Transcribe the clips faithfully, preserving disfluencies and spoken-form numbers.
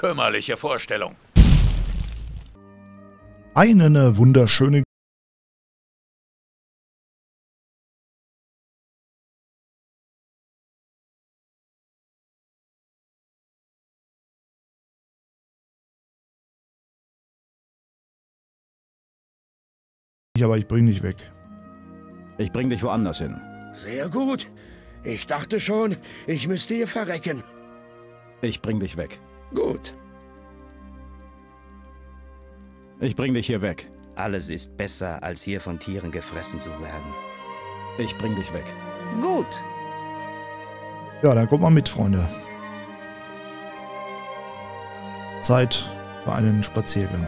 kümmerliche Vorstellung. Eine wunderschöne... Aber ich bring dich weg. Ich bring dich woanders hin. Sehr gut. Ich dachte schon, ich müsste hier verrecken. Ich bring dich weg. Gut. Ich bring dich hier weg. Alles ist besser, als hier von Tieren gefressen zu werden. Ich bring dich weg. Gut. Ja, dann kommt mal mit, Freunde. Zeit für einen Spaziergang.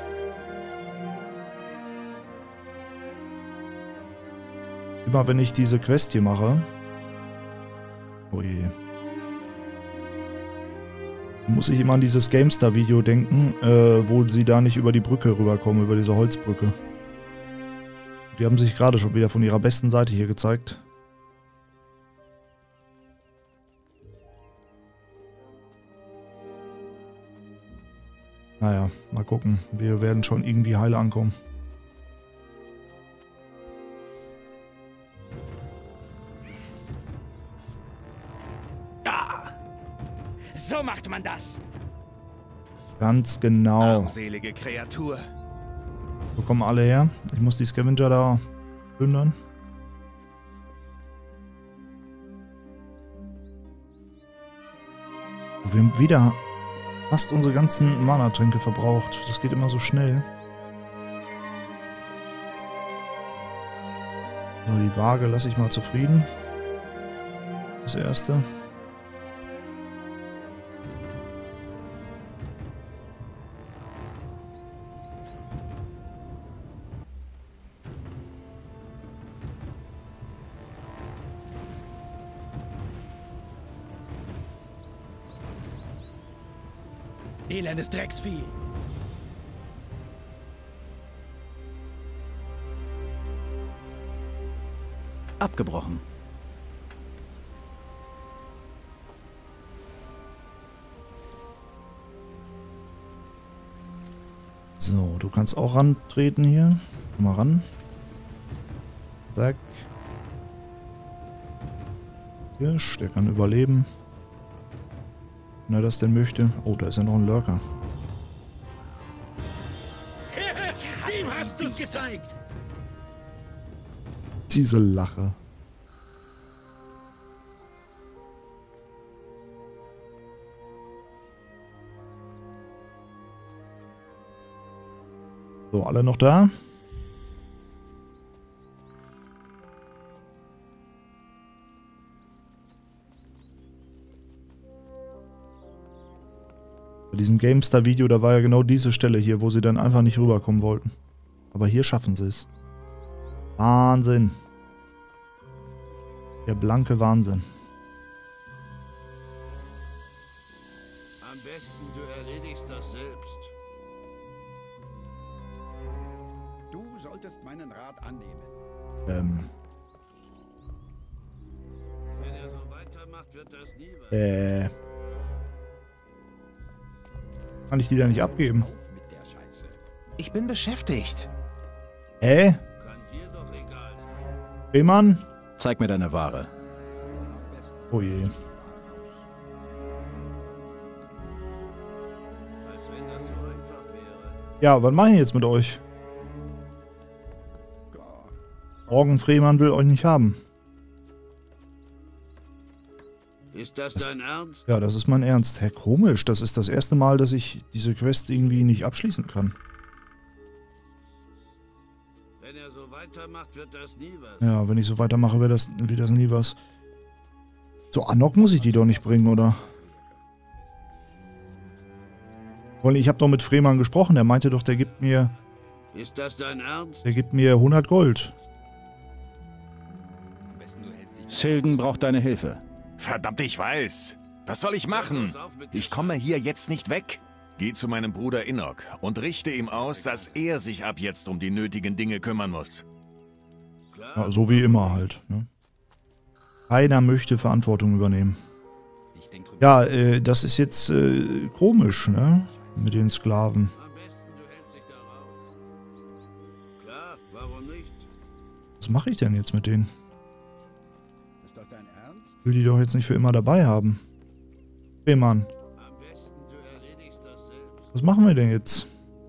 Immer wenn ich diese Quest hier mache... Oh je. Muss ich immer an dieses GameStar-Video denken, äh, wo sie da nicht über die Brücke rüberkommen, über diese Holzbrücke. Die haben sich gerade schon wieder von ihrer besten Seite hier gezeigt. Naja, mal gucken. Wir werden schon irgendwie heile ankommen. So macht man das. Ganz genau. Armselige Kreatur. Wo kommen alle her? Ich muss die Scavenger da plündern. Wir haben wieder fast unsere ganzen Mana-Tränke verbraucht. Das geht immer so schnell. So, die Waage lasse ich mal zufrieden. Das erste. Elendes Drecksvieh. Abgebrochen. So, du kannst auch rantreten hier. Komm mal ran. Zack. Hirsch, der kann überleben. Wenn er das denn möchte. Oh, da ist ja noch ein Lurker. Dem hast du's gezeigt. Diese Lache. So, alle noch da? Bei diesem GameStar-Video, da war ja genau diese Stelle hier, wo sie dann einfach nicht rüberkommen wollten. Aber hier schaffen sie es. Wahnsinn. Der blanke Wahnsinn. Am besten du erledigst das selbst. Du solltest meinen Rat annehmen. Ähm. Wenn er so weitermacht, wird das nie was. Äh. Kann ich die da nicht abgeben? Mit der Scheiße. Ich bin beschäftigt. Hä? Kann dir doch egal sein. Rehmann? Zeig mir deine Ware. Oh je. Als wenn das so einfach wäre. Ja, was mache ich jetzt mit euch? Morgen Frehmann will euch nicht haben. Ist das, Das- dein Ernst? Ja, das ist mein Ernst. Hä, komisch. Das ist das erste Mal, dass ich diese Quest irgendwie nicht abschließen kann. Wenn er so weitermacht, wird das nie was. Ja, wenn ich so weitermache, wird das, wird das nie was. So, Anok muss ich die doch nicht bringen, oder? Weil ich habe doch mit Frehmann gesprochen. Der meinte doch, der gibt mir, Ist das dein Ernst? der gibt mir hundert Gold. Am besten du hältst dich. Silden braucht deine Hilfe. Verdammt, ich weiß. Was soll ich machen? Ich komme hier jetzt nicht weg. Geh zu meinem Bruder Inok und richte ihm aus, dass er sich ab jetzt um die nötigen Dinge kümmern muss. Ja, so wie immer halt. Ne? Keiner möchte Verantwortung übernehmen. Ich Ich denk drüber. Ja, äh, das ist jetzt äh, komisch, ne? Mit den Sklaven. Am besten, du hältst dich da raus. Klar, warum nicht? Was mache ich denn jetzt mit denen? Ist das dein Ernst? Ich will die doch jetzt nicht für immer dabei haben. Okay, Mann. Am besten, du erledigst das selbst. Was machen wir denn jetzt?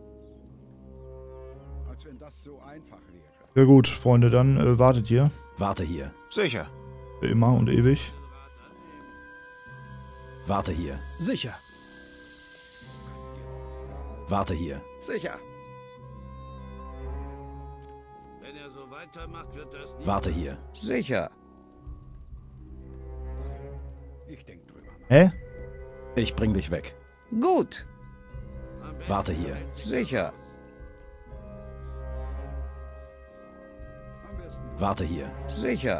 Als wenn das so einfach wäre. Ja gut, Freunde, dann äh, wartet ihr. Warte hier. Sicher. Für immer und ewig. Warte hier. Sicher. Warte hier. Sicher. Wenn er so weitermacht, wird das nie... Warte hier. Sicher. Ich denk drüber nach. Hä? Ich bring dich weg. Gut. Am besten, Warte du hier. hältst dich da Sicher. raus. Am besten. Warte hier. Sicher.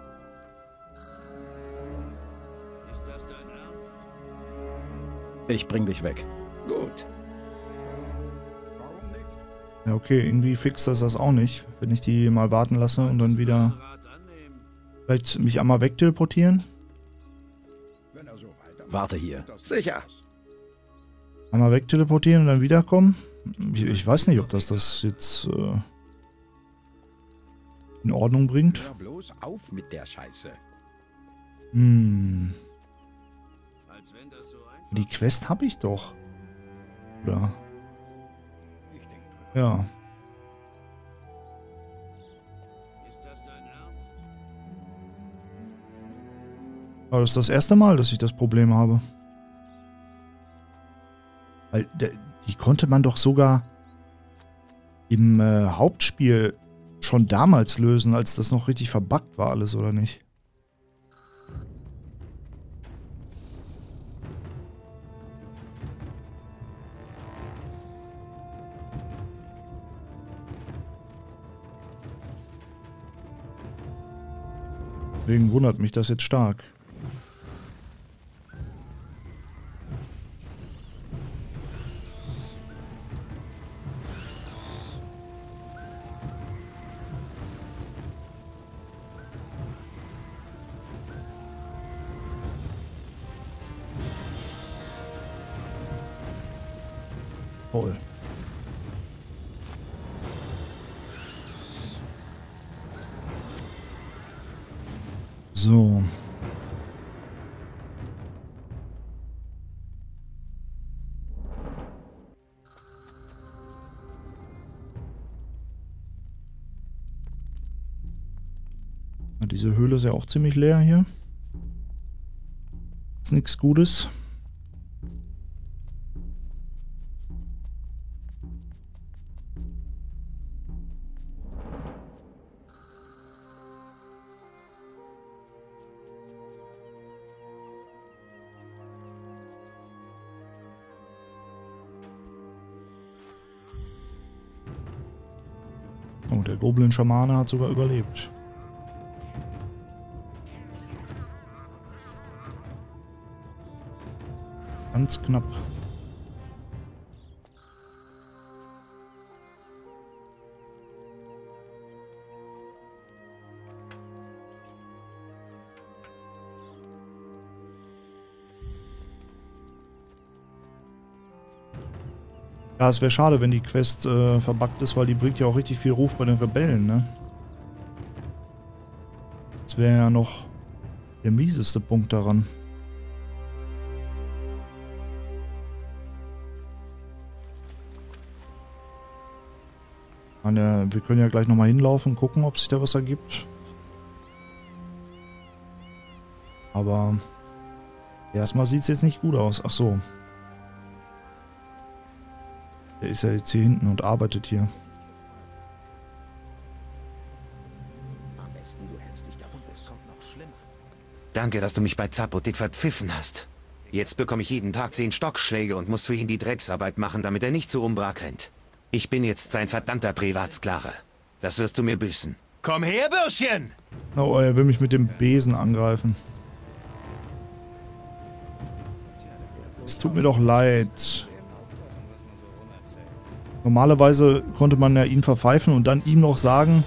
Ist das dein Ernst? Ich bring dich weg. Gut. Warum nicht? Ja, okay, irgendwie fixt das das auch nicht, wenn ich die mal warten lasse und dann wieder Rat annehmen. vielleicht mich einmal wegteleportieren. Wenn er so weitermacht. Warte hier. wird das Sicher. Einmal wegteleportieren und dann wiederkommen. Ich, ich weiß nicht, ob das das jetzt äh, in Ordnung bringt. Hör bloß auf mit der Scheiße. Hm, Als wenn das so einfach... die Quest habe ich doch. Oder? Ich denk drüber. Ja. Ist das dein Ernst? Aber das ist das erste Mal, dass ich das Problem habe. Weil der, die konnte man doch sogar im äh, Hauptspiel schon damals lösen, als das noch richtig verbuggt war alles, oder nicht? Deswegen wundert mich das jetzt stark. Toll. So. Ja, diese Höhle ist ja auch ziemlich leer hier. Ist nichts Gutes. Oh, der Goblin-Schamane hat sogar überlebt. Ganz knapp. Ja, es wäre schade, wenn die Quest äh, verbuggt ist, weil die bringt ja auch richtig viel Ruf bei den Rebellen, ne? Das wäre ja noch der mieseste Punkt daran. Meine, wir können ja gleich nochmal hinlaufen, gucken, ob sich da was ergibt. Aber erstmal sieht es jetzt nicht gut aus. Ach so. Der ist ja jetzt hier hinten und arbeitet hier. Am besten, du hältst dich da runter. Es kommt noch schlimmer. Danke, dass du mich bei Zapotik verpfiffen hast. Jetzt bekomme ich jeden Tag zehn Stockschläge und muss für ihn die Drecksarbeit machen, damit er nicht zu Umbra rennt. Ich bin jetzt sein verdammter Privatsklave. Das wirst du mir büßen. Komm her, Bürschchen! Oh, er will mich mit dem Besen angreifen. Es tut mir doch leid. Normalerweise konnte man ja ihn verpfeifen und dann ihm noch sagen,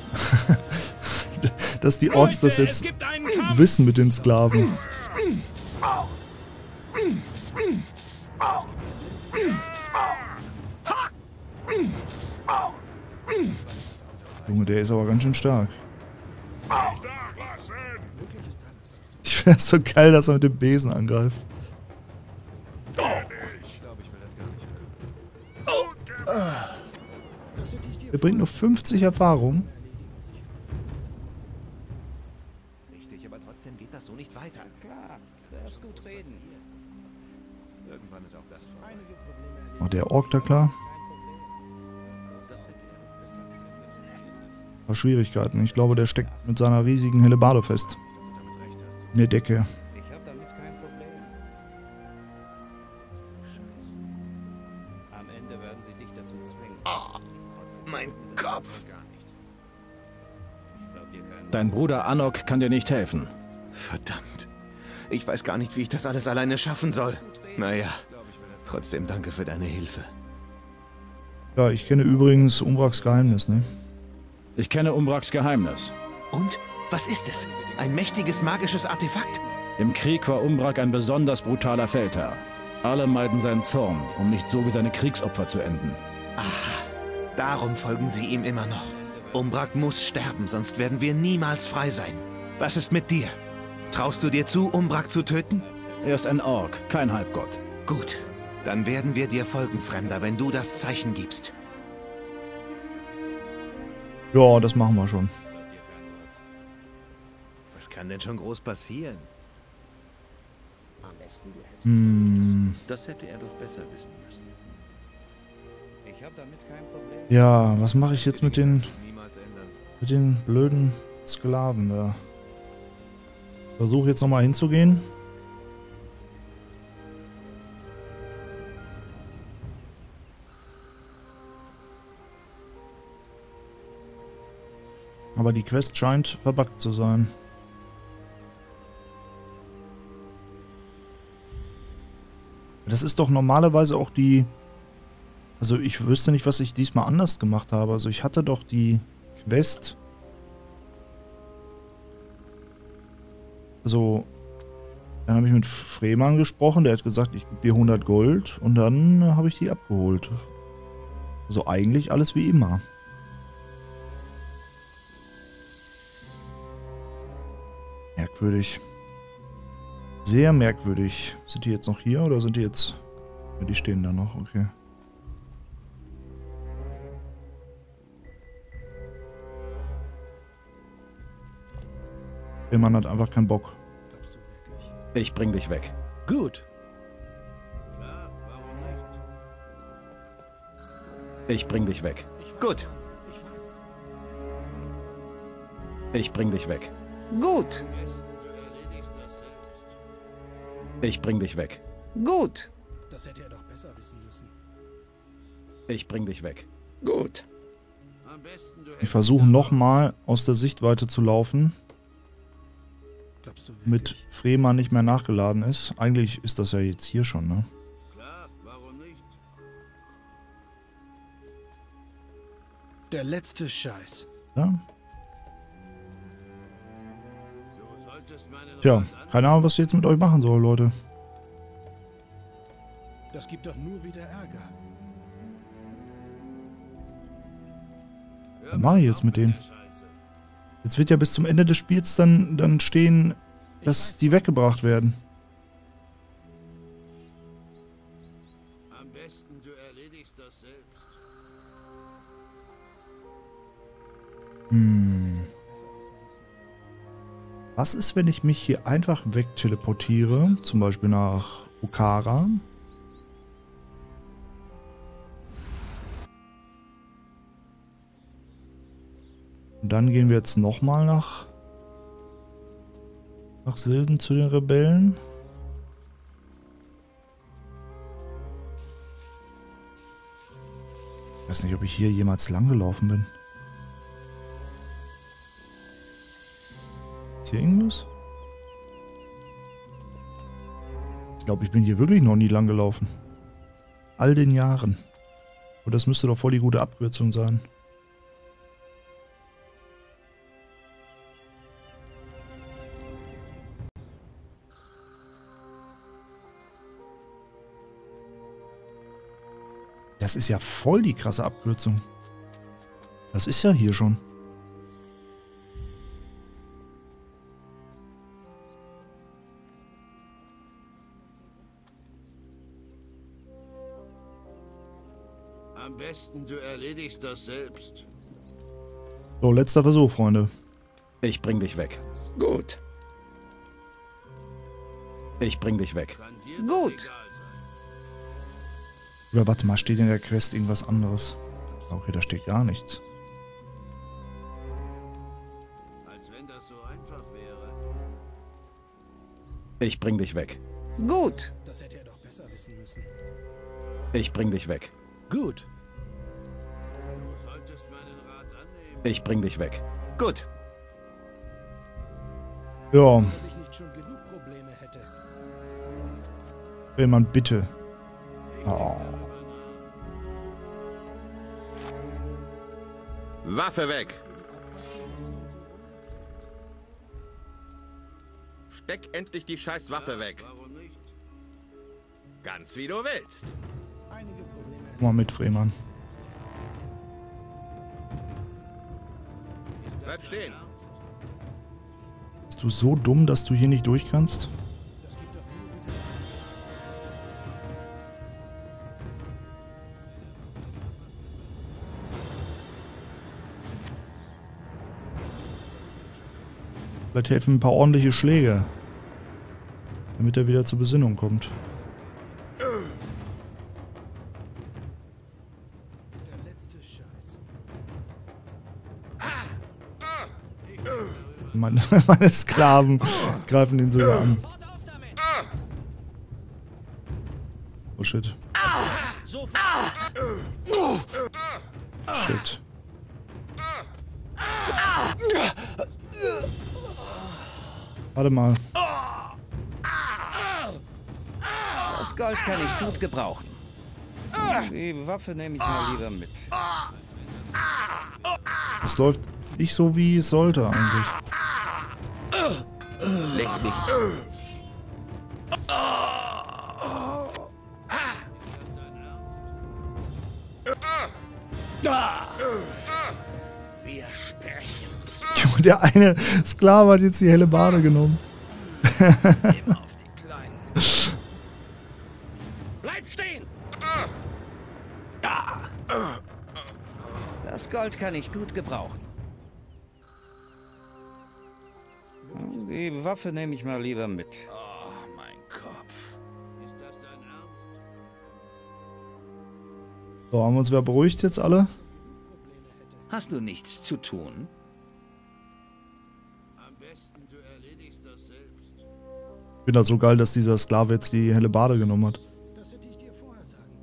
dass die Orks das jetzt wissen mit den Sklaven. Junge, der ist aber ganz schön stark. Ich finde das so geil, dass er mit dem Besen angreift. Er bringt nur fünfzig Erfahrung. Richtig, aber trotzdem geht das so nicht weiter. Klar, darfst gut reden. Irgendwann ist auch das vorbei. Oh, der Ork da klar. Paar Schwierigkeiten. Ich glaube, der steckt mit seiner riesigen Hellebarde fest. In der Decke. Ich habe damit kein Problem. Am Ende werden sie dich dazu zwingen. Oh, mein Kopf. Ich glaub dir keinen. Dein Bruder Anok kann dir nicht helfen. Verdammt. Ich weiß gar nicht, wie ich das alles alleine schaffen soll. Naja, trotzdem danke für deine Hilfe. Ja, ich kenne übrigens Umbraks Geheimnis, ne? Ich kenne Umbraks Geheimnis. Und? Was ist es? Ein mächtiges magisches Artefakt? Im Krieg war Umbrak ein besonders brutaler Feldherr. Alle meiden seinen Zorn, um nicht so wie seine Kriegsopfer zu enden. Aha, darum folgen sie ihm immer noch. Umbrak muss sterben, sonst werden wir niemals frei sein. Was ist mit dir? Traust du dir zu, Umbrak zu töten? Er ist ein Ork, kein Halbgott. Gut, dann werden wir dir folgen, Fremder, wenn du das Zeichen gibst. Ja, das machen wir schon. Was kann denn schon groß passieren? Hm, Das hätte er doch besser wissen müssen. Ich habe damit kein Problem. ja, was mache ich jetzt mit den, Niemals ändern. mit den blöden Sklaven da? Versuche jetzt nochmal hinzugehen. Aber die Quest scheint verbuggt zu sein. Das ist doch normalerweise auch die... Also ich wüsste nicht, was ich diesmal anders gemacht habe. Also ich hatte doch die Quest... Also... Dann habe ich mit Freeman gesprochen, der hat gesagt, ich gebe dir hundert Gold. Und dann habe ich die abgeholt. Also eigentlich alles wie immer. Merkwürdig. Sehr merkwürdig. Sind die jetzt noch hier oder sind die jetzt... Ja, die stehen da noch, okay. Der Mann hat einfach keinen Bock. Ich bring dich weg. Gut. Klar, warum nicht? Ich bring dich weg. Gut, Ich bring dich weg. Gut, Am besten, du erledigst das selbst. Ich bring dich weg. gut, Das hätte er doch besser wissen müssen. Ich bring dich weg. gut. Am besten, du Ich versuche nochmal aus der Sichtweite zu laufen, Glaubst du wirklich? damit Freeman nicht mehr nachgeladen ist. Eigentlich ist das ja jetzt hier schon, ne? Klar, warum nicht? Der letzte Scheiß. Ja? Du solltest meinen Tja, Rat keine Ahnung, was ich jetzt mit euch machen soll, Leute. Das gibt doch nur wieder Ärger. Hör Was mache ich mal jetzt auf mit denen? der Scheiße. Jetzt wird ja bis zum Ende des Spiels dann, dann stehen, dass die weggebracht werden. Am besten, du erledigst das selbst. Hm. Was ist, wenn ich mich hier einfach wegteleportiere? Zum Beispiel nach Okara. Und dann gehen wir jetzt nochmal nach, nach Silden zu den Rebellen. Ich weiß nicht, ob ich hier jemals lang gelaufen bin. Ist hier irgendwas? Ich glaube, ich bin hier wirklich noch nie lang gelaufen. All den Jahren. Und das müsste doch voll die gute Abkürzung sein. Das ist ja voll die krasse Abkürzung. Das ist ja hier schon. Am besten du erledigst das selbst. So, letzter Versuch, Freunde. Ich bring dich weg. Gut. Ich bring dich weg. Kann dir Gut. egal sein. Oder warte mal, steht in der Quest irgendwas anderes? Okay, da steht gar nichts. Als wenn das so einfach wäre. Ich bring dich weg. Gut. Das hätte er doch besser wissen müssen. Ich bring dich weg. Gut. Du solltest meinen Rat annehmen. Ich bring dich weg. Gut. Ja, Wenn ich nicht schon genug Probleme hätte. Rehmann, bitte. Oh. Waffe weg! Steck endlich die scheiß Waffe weg! Warum nicht? Ganz wie du willst! Einige Probleme hätte Komm mal mit, Rehmann. Bleib stehen! Bist du so dumm, dass du hier nicht durch kannst? das geht doch nur wieder. Vielleicht helfen ein paar ordentliche Schläge. Damit er wieder zur Besinnung kommt. Der letzte Scheiß. Meine, meine Sklaven greifen ihn sogar an. Oh shit. Shit. Warte mal. Das Gold kann ich gut gebrauchen. Die Waffe nehme ich mal lieber mit. Es läuft nicht so, wie es sollte eigentlich. Leg dich! Wir sprechen. Junge, der eine Sklave hat jetzt die helle Bade genommen. Immer auf die Kleinen. Bleib stehen! Das Gold kann ich gut gebrauchen. Die Waffe nehme ich mal lieber mit. Oh, mein Kopf. Ist das dein Ernst? So, haben wir uns wieder beruhigt jetzt alle? Hast du nichts zu tun? Am besten du erledigst das selbst. Ich finde das so geil, dass dieser Sklave jetzt die helle Bade genommen hat. Das hätte ich dir vorher sagen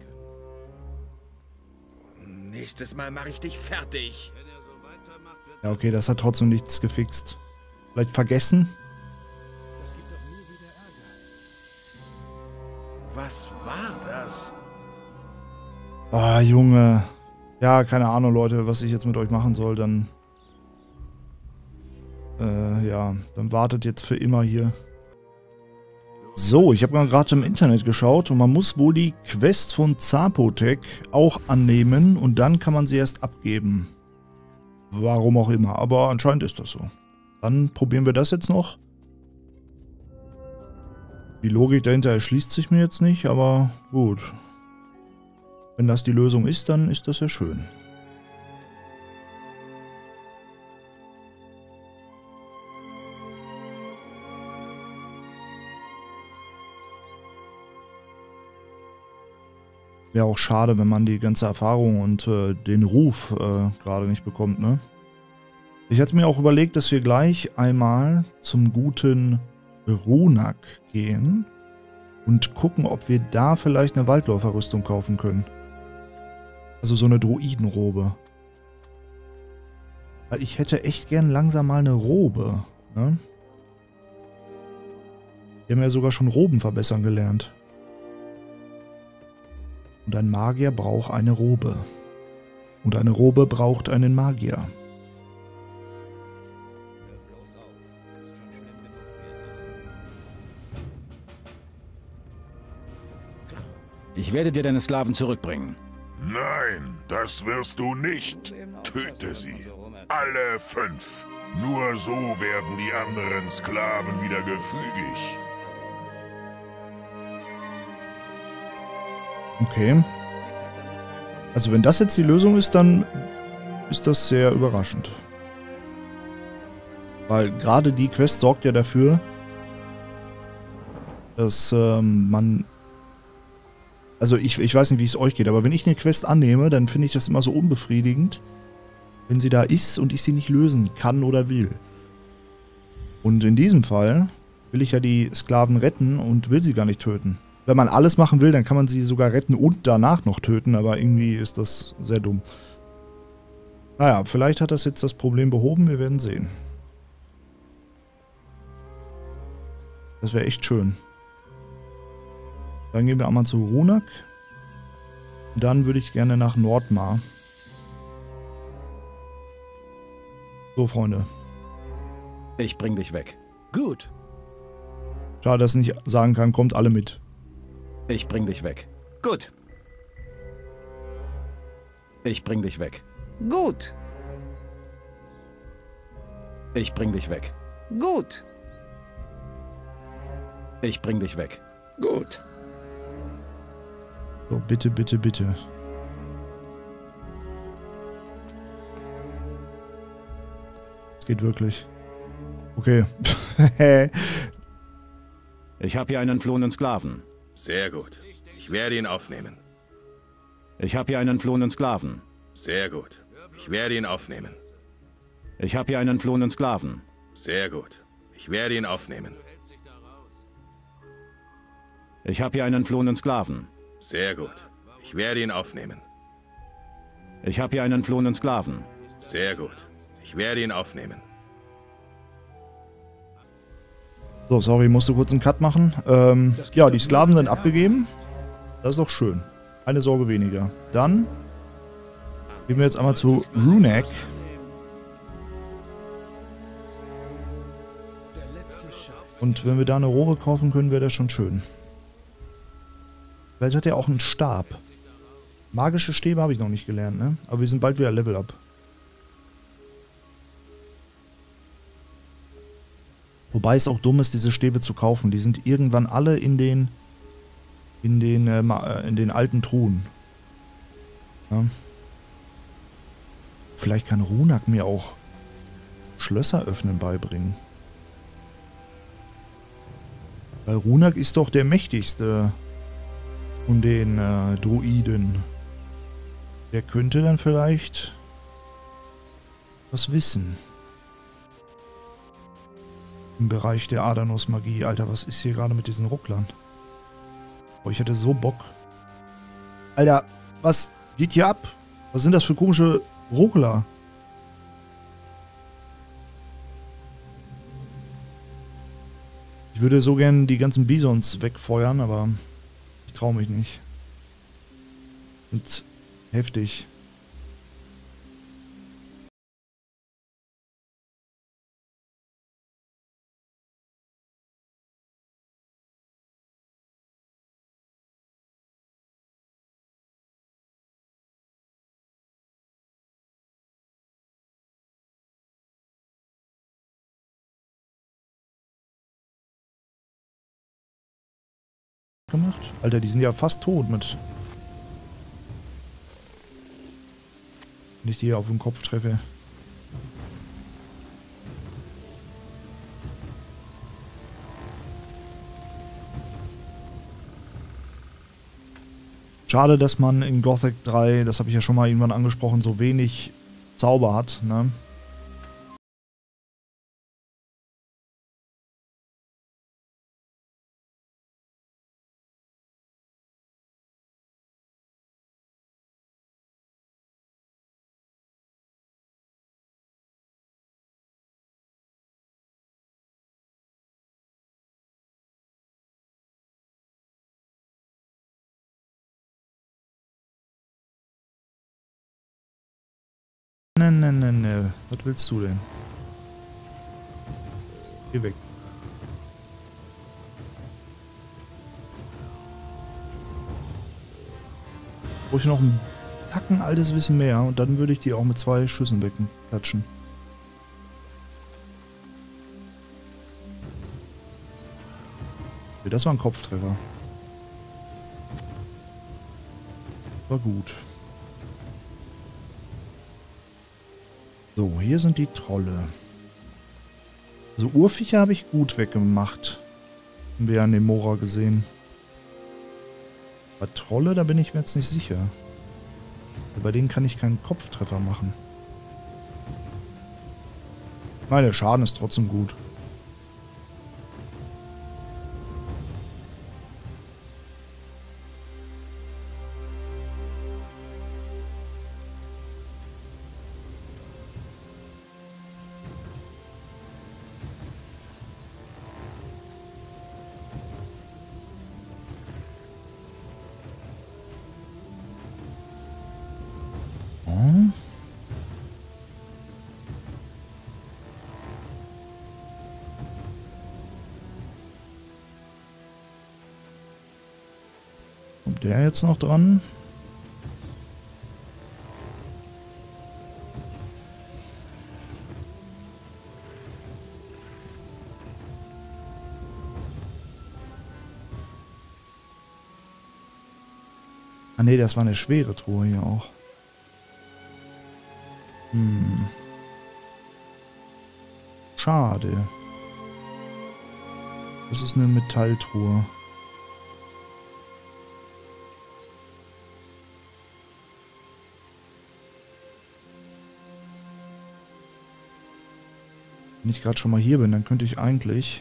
können. Nächstes Mal mache ich dich fertig! Wenn er so weitermacht, wird Ja, okay, das hat trotzdem nichts gefixt. Vielleicht vergessen? Das gibt doch nur wieder Ärger. Was war das? Ah, Junge. Ja, keine Ahnung, Leute, was ich jetzt mit euch machen soll, dann... Äh, ja, dann wartet jetzt für immer hier. So, ich habe mal gerade im Internet geschaut und man muss wohl die Quest von Zapotec auch annehmen und dann kann man sie erst abgeben. Warum auch immer, aber anscheinend ist das so. Dann probieren wir das jetzt noch. Die Logik dahinter erschließt sich mir jetzt nicht, aber gut. Wenn das die Lösung ist, dann ist das ja schön. Wäre auch schade, wenn man die ganze Erfahrung und äh, den Ruf äh, gerade nicht bekommt, ne? Ich hatte mir auch überlegt, dass wir gleich einmal zum guten Runak gehen und gucken, ob wir da vielleicht eine Waldläuferrüstung kaufen können. Also so eine Druidenrobe. Weil ich hätte echt gern langsam mal eine Robe, ne? Wir haben ja sogar schon Roben verbessern gelernt. Und ein Magier braucht eine Robe. Und eine Robe braucht einen Magier. Ich werde dir deine Sklaven zurückbringen. Nein, das wirst du nicht. Töte sie. Alle fünf. Nur so werden die anderen Sklaven wieder gefügig. Okay. Also wenn das jetzt die Lösung ist, dann ist das sehr überraschend. Weil gerade die Quest sorgt ja dafür, dass ähm, man... Also ich, ich weiß nicht, wie es euch geht, aber wenn ich eine Quest annehme, dann finde ich das immer so unbefriedigend, wenn sie da ist und ich sie nicht lösen kann oder will. Und in diesem Fall will ich ja die Sklaven retten und will sie gar nicht töten. Wenn man alles machen will, dann kann man sie sogar retten und danach noch töten, aber irgendwie ist das sehr dumm. Naja, vielleicht hat das jetzt das Problem behoben, wir werden sehen. Das wäre echt schön. Dann gehen wir einmal zu Runak. Dann würde ich gerne nach Nordmar. So, Freunde. Ich bring dich weg. Gut. Schade, dass ich nicht sagen kann, kommt alle mit. Ich bring dich weg. Gut. Ich bring dich weg. Gut. Ich bring dich weg. Gut. Ich bring dich weg. Gut. So, bitte, bitte, bitte. Es geht wirklich. Okay. Ich habe hier einen entflohenen Sklaven. Sehr gut. Ich werde ihn aufnehmen. Ich habe hier einen entflohenen Sklaven. Sehr gut. Ich werde ihn aufnehmen. Ich habe hier einen entflohenen Sklaven. Sehr gut. Ich werde ihn aufnehmen. Ich habe hier einen entflohenen Sklaven. Sehr gut. Ich werde ihn aufnehmen. Ich habe hier einen entflohenen Sklaven. Sehr gut. Ich werde ihn aufnehmen. So, sorry, musste kurz einen Cut machen. Ähm, ja, die Sklaven sind abgegeben. Das ist doch schön. Eine Sorge weniger. Dann gehen wir jetzt einmal zu Runak. Und wenn wir da eine Rohre kaufen können, wäre das schon schön. Vielleicht hat er auch einen Stab. Magische Stäbe habe ich noch nicht gelernt, ne? Aber wir sind bald wieder Level Up. Wobei es auch dumm ist, diese Stäbe zu kaufen. Die sind irgendwann alle in den in den äh, in den alten Truhen. Ja. Vielleicht kann Runak mir auch Schlösser öffnen beibringen. Weil Runak ist doch der mächtigste von den äh, Druiden. Der könnte dann vielleicht was wissen. Im Bereich der Adanos-Magie. Alter, was ist hier gerade mit diesen Rucklern? Oh, ich hätte so Bock. Alter, was geht hier ab? Was sind das für komische Ruckler? Ich würde so gern die ganzen Bisons wegfeuern, aber ich traue mich nicht. Und heftig. Gemacht. Alter, die sind ja fast tot mit. Wenn ich die hier auf den Kopf treffe. Schade, dass man in Gothic drei, das habe ich ja schon mal irgendwann angesprochen, so wenig Zauber hat, ne? Ne, ne, ne, ne. Was willst du denn? Geh weg. Brauche ich noch ein Tacken altes Wissen mehr und dann würde ich die auch mit zwei Schüssen wegklatschen. Okay, das war ein Kopftreffer. War gut. So, hier sind die Trolle. Also Urviecher habe ich gut weggemacht. Haben wir ja an dem Mora gesehen. Bei Trolle, da bin ich mir jetzt nicht sicher. Bei denen kann ich keinen Kopftreffer machen. Nein, der Schaden ist trotzdem gut. Kommt der jetzt noch dran? Ah ne, das war eine schwere Truhe hier auch. Hm. Schade. Das ist eine Metalltruhe. Wenn ich gerade schon mal hier bin, dann könnte ich eigentlich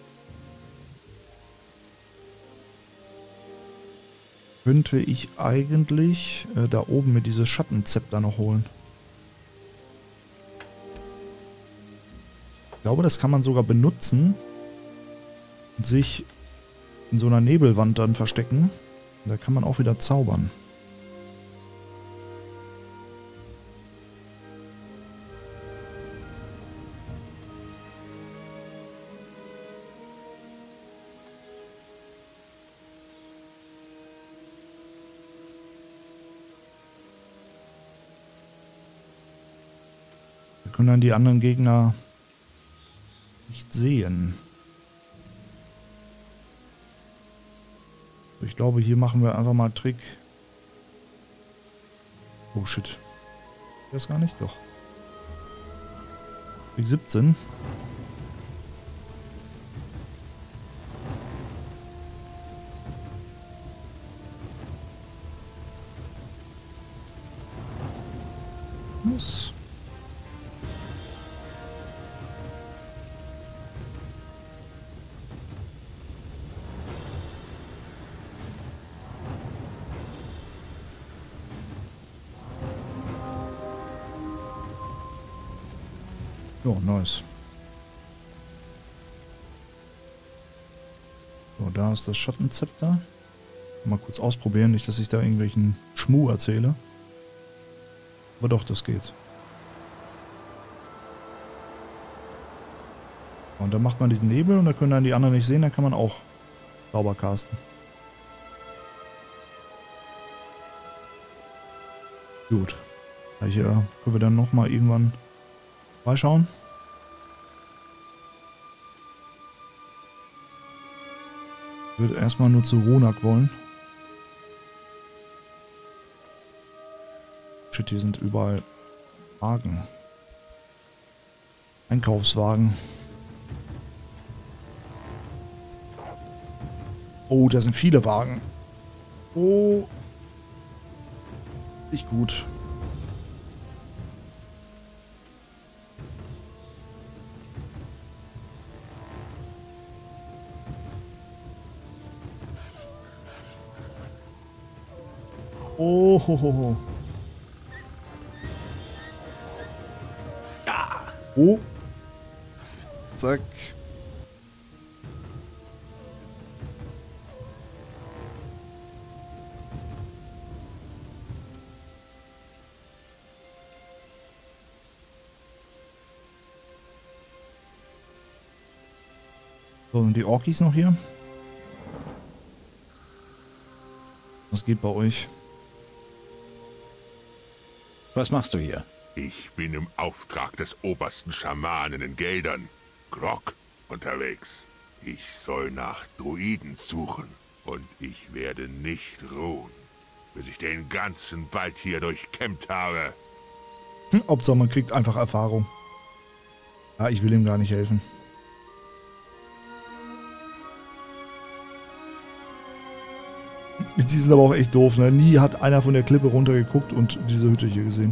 könnte ich eigentlich äh, da oben mir dieses Schattenzepter noch holen. Ich glaube, das kann man sogar benutzen und sich in so einer Nebelwand dann verstecken. Da kann man auch wieder zaubern. Wir können dann die anderen Gegner nicht sehen. Ich glaube, hier machen wir einfach mal einen Trick. Oh shit. Das gar nicht? Doch. Trick siebzehn. Was? Oh, nice. So, da ist das Schattenzepter. Mal kurz ausprobieren, nicht, dass ich da irgendwelchen Schmuh erzähle. Aber doch, das geht. Und dann macht man diesen Nebel und da können dann die anderen nicht sehen, dann kann man auch sauber casten. Gut. Hier können wir dann nochmal irgendwann mal schauen. Ich würde erstmal nur zu Ronak wollen. Shit, hier sind überall Wagen. Einkaufswagen. Oh, da sind viele Wagen. Oh. Nicht gut. Oh, ho, ho, ho. Ja. Oh. Zack. So, sind die Orkis noch hier? Was geht bei euch? Was machst du hier? Ich bin im Auftrag des obersten Schamanen in Geldern, Grog, unterwegs. Ich soll nach Druiden suchen und ich werde nicht ruhen, bis ich den ganzen Wald hier durchkämmt habe. Hm, Hauptsache man kriegt einfach Erfahrung. Ja, ich will ihm gar nicht helfen. Die sind aber auch echt doof, ne? Nie hat einer von der Klippe runtergeguckt und diese Hütte hier gesehen.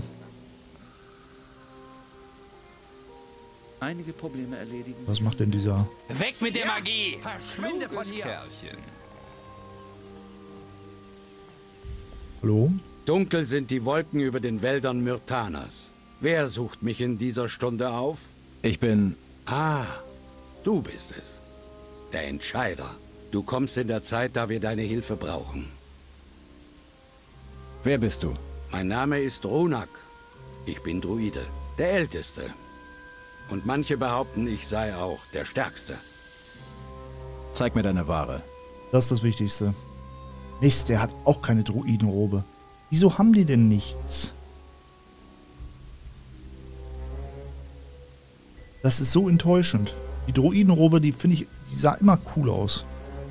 Einige Probleme erledigen. Was macht denn dieser? Weg mit der Magie! Verschwinde von hier! Kerlchen. Hallo? Dunkel sind die Wolken über den Wäldern Myrtanas. Wer sucht mich in dieser Stunde auf? Ich bin... Ah, du bist es. Der Entscheider. Du kommst in der Zeit, da wir deine Hilfe brauchen. Wer bist du? Mein Name ist Runak. Ich bin Druide, der Älteste. Und manche behaupten, ich sei auch der Stärkste. Zeig mir deine Ware. Das ist das Wichtigste. Mist, der hat auch keine Druidenrobe. Wieso haben die denn nichts? Das ist so enttäuschend. Die Druidenrobe, die finde ich, die sah immer cool aus.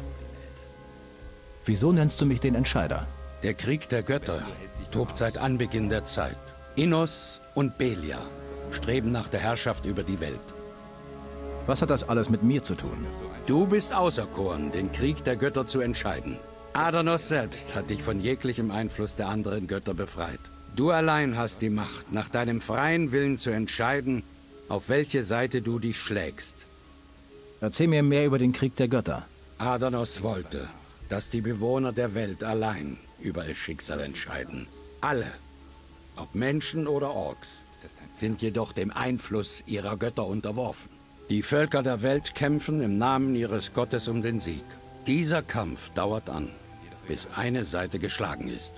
Wieso nennst du mich den Entscheider? Der Krieg der Götter tobt seit Anbeginn der Zeit. Innos und Belia streben nach der Herrschaft über die Welt. Was hat das alles mit mir zu tun? Du bist auserkoren, den Krieg der Götter zu entscheiden. Adanos selbst hat dich von jeglichem Einfluss der anderen Götter befreit. Du allein hast die Macht, nach deinem freien Willen zu entscheiden, auf welche Seite du dich schlägst. Erzähl mir mehr über den Krieg der Götter. Adanos wollte, dass die Bewohner der Welt allein über ihr Schicksal entscheiden. Alle, ob Menschen oder Orks, sind jedoch dem Einfluss ihrer Götter unterworfen. Die Völker der Welt kämpfen im Namen ihres Gottes um den Sieg. Dieser Kampf dauert an, bis eine Seite geschlagen ist.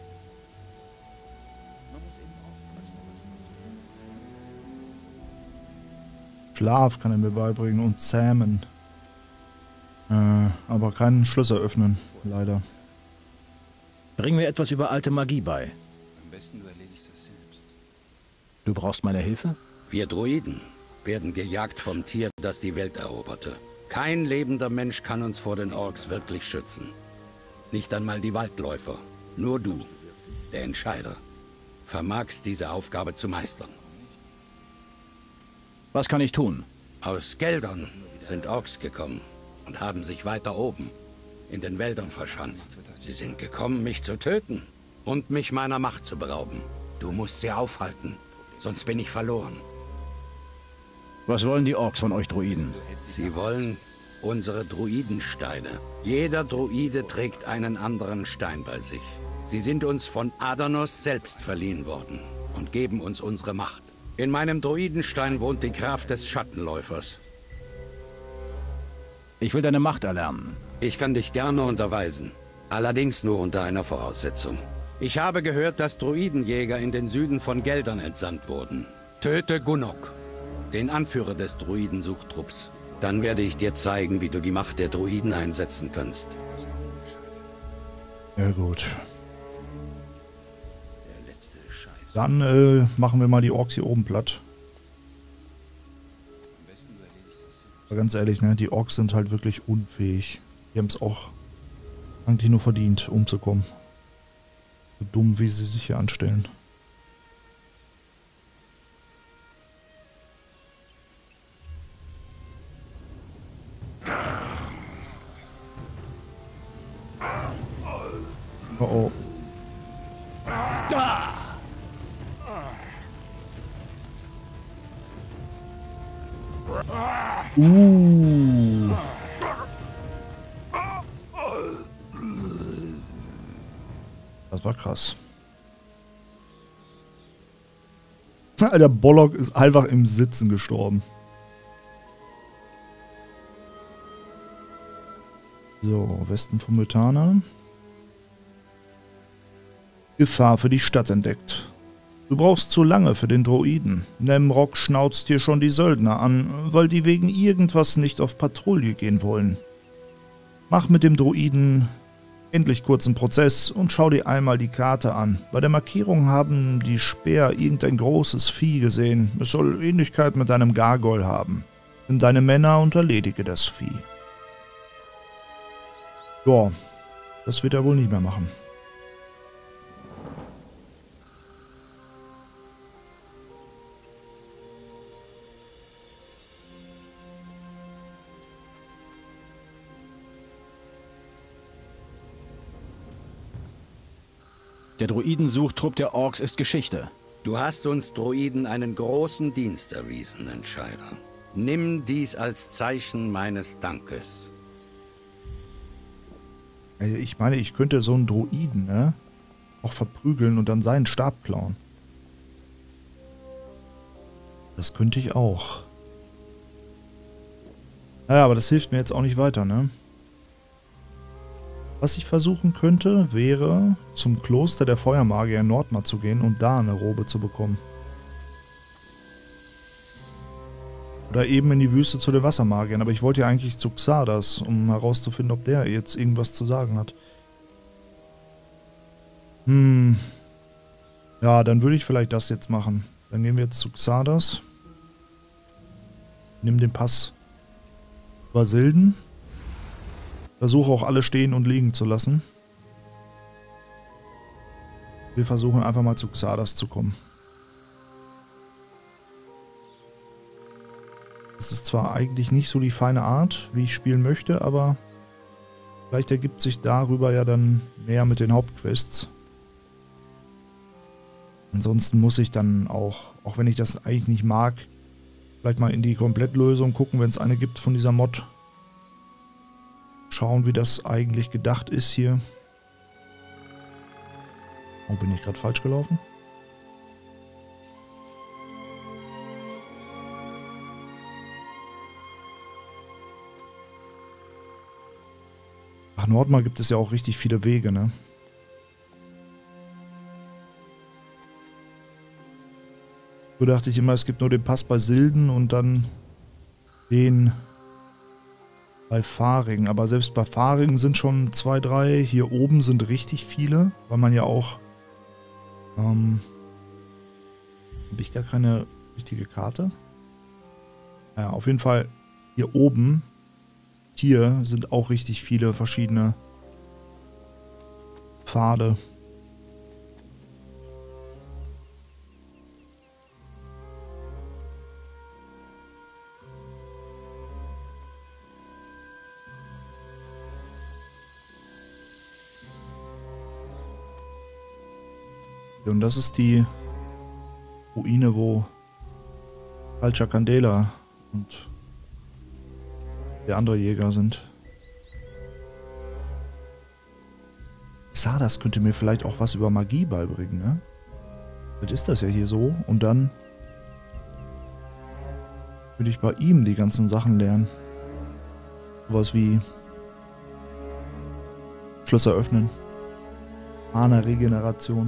Schlaf kann er mir beibringen und Zähmen. Äh, aber keinen Schlösser öffnen, leider. Bring mir etwas über alte Magie bei. Am besten du erledigst das selbst. Du brauchst meine Hilfe? Wir Druiden werden gejagt vom Tier, das die Welt eroberte. Kein lebender Mensch kann uns vor den Orks wirklich schützen. Nicht einmal die Waldläufer. Nur du, der Entscheider, vermagst diese Aufgabe zu meistern. Was kann ich tun? Aus Geldern sind Orks gekommen und haben sich weiter oben in den Wäldern verschanzt. Sie sind gekommen, mich zu töten und mich meiner Macht zu berauben. Du musst sie aufhalten, sonst bin ich verloren. Was wollen die Orks von euch Druiden? Sie wollen unsere Druidensteine. Jeder Druide trägt einen anderen Stein bei sich. Sie sind uns von Adanos selbst verliehen worden und geben uns unsere Macht. In meinem Druidenstein wohnt die Kraft des Schattenläufers. Ich will deine Macht erlernen. Ich kann dich gerne unterweisen. Allerdings nur unter einer Voraussetzung. Ich habe gehört, dass Druidenjäger in den Süden von Geldern entsandt wurden. Töte Gunnok, den Anführer des Druidensuchtrupps. Dann werde ich dir zeigen, wie du die Macht der Druiden einsetzen kannst. Ja gut. Dann äh, machen wir mal die Orks hier oben platt. Aber ganz ehrlich, ne, die Orks sind halt wirklich unfähig. Die haben es auch eigentlich nur verdient, umzukommen. So dumm, wie sie sich hier anstellen. Oh oh. Uh. Das war krass. Der Bollock ist einfach im Sitzen gestorben. So, Westen von Myrtana. Gefahr für die Stadt entdeckt. Du brauchst zu lange für den Droiden. Nemrock schnauzt dir schon die Söldner an, weil die wegen irgendwas nicht auf Patrouille gehen wollen. Mach mit dem Droiden Endlich kurzen Prozess und schau dir einmal die Karte an. Bei der Markierung haben die Speer irgendein großes Vieh gesehen. Es soll Ähnlichkeit mit einem Gargoyle haben. Nimm deine Männer und erledige das Vieh. Ja, das wird er wohl nicht mehr machen. Der Druidensuchtrupp der Orks ist Geschichte. Du hast uns Druiden einen großen Dienst erwiesen, Entscheider. Nimm dies als Zeichen meines Dankes. Ich meine, ich könnte so einen Druiden, ne, auch verprügeln und dann seinen Stab klauen. Das könnte ich auch. Naja, aber das hilft mir jetzt auch nicht weiter, ne? Was ich versuchen könnte, wäre, zum Kloster der Feuermagier in Nordmar zu gehen und da eine Robe zu bekommen. Oder eben in die Wüste zu den Wassermagiern. Aber ich wollte ja eigentlich zu Xardas, um herauszufinden, ob der jetzt irgendwas zu sagen hat. Hm. Ja, dann würde ich vielleicht das jetzt machen. Dann gehen wir jetzt zu Xardas. Nimm den Pass über Silden. Versuche auch alle stehen und liegen zu lassen. Wir versuchen einfach mal zu Xardas zu kommen. Das ist zwar eigentlich nicht so die feine Art, wie ich spielen möchte, aber vielleicht ergibt sich darüber ja dann mehr mit den Hauptquests. Ansonsten muss ich dann auch, auch wenn ich das eigentlich nicht mag, vielleicht mal in die Komplettlösung gucken, wenn es eine gibt von dieser Mod. Schauen, wie das eigentlich gedacht ist hier. Oh, bin ich gerade falsch gelaufen? Ach, Nordmar gibt es ja auch richtig viele Wege, ne? So dachte ich immer, es gibt nur den Pass bei Silden und dann den bei Faring. Aber selbst bei Faring sind schon zwei, drei. Hier oben sind richtig viele, weil man ja auch... Ähm, habe ich gar keine richtige Karte? Ja, auf jeden Fall hier oben, hier sind auch richtig viele verschiedene Pfade. Und das ist die Ruine, wo Falcher Candela und der andere Jäger sind. Xardas könnte mir vielleicht auch was über Magie beibringen, ne? Vielleicht ist das ja hier so und dann würde ich bei ihm die ganzen Sachen lernen. Sowas wie Schlösser öffnen, Mana-Regeneration.